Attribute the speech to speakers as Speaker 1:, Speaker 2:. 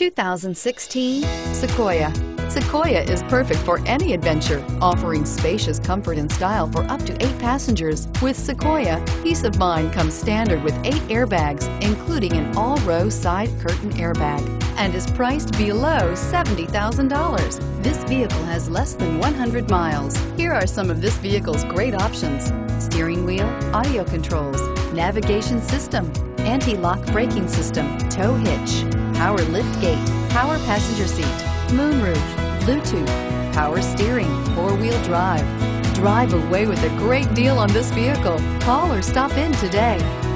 Speaker 1: 2016 Sequoia. Sequoia is perfect for any adventure, offering spacious comfort and style for up to 8 passengers. With Sequoia, peace of mind comes standard with 8 airbags, including an all-row side curtain airbag, and is priced below $70,000. This vehicle has less than 100 miles. Here are some of this vehicle's great options: steering wheel audio controls, navigation system, anti-lock braking system, tow hitch, power lift gate, power passenger seat, moonroof, Bluetooth, power steering, 4-wheel drive. Drive away with a great deal on this vehicle. Call or stop in today.